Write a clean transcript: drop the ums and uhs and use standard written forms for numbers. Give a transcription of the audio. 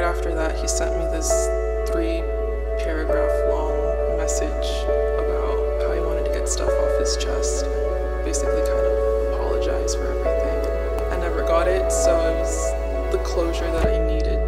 after that, he sent me this 3-paragraph long message about how he wanted to get stuff off his chest and basically kind of apologize for everything. I never got it, so it was the closure that I needed